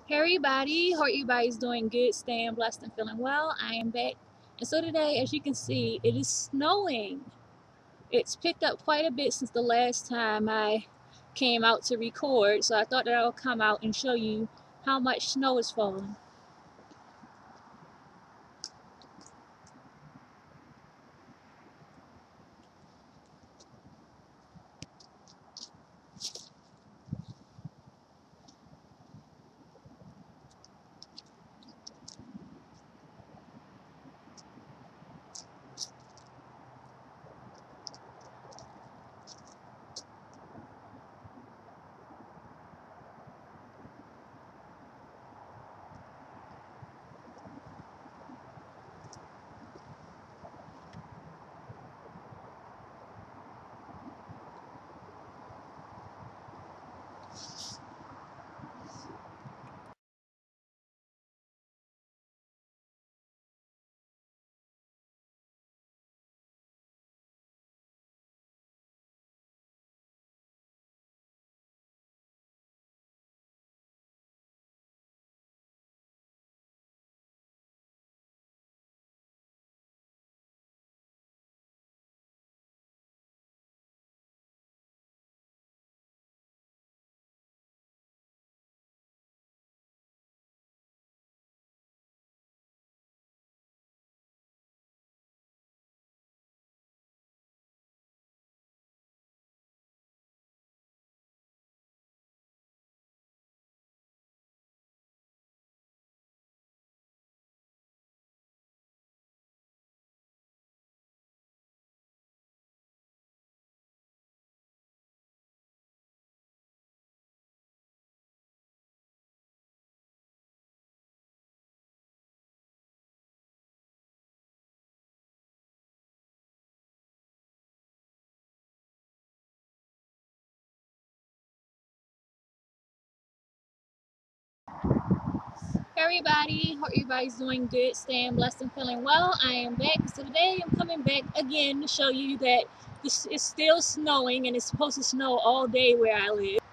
Hey everybody, hope everybody's doing good, staying blessed and feeling well. I am back. And so today, as you can see, it is snowing. It's picked up quite a bit since the last time I came out to record, so I thought that I would come out and show you how much snow is falling. Hey everybody, hope everybody's doing good, staying blessed and feeling well. I am back. So today I'm coming back again to show you that this is still snowing and it's supposed to snow all day where I live.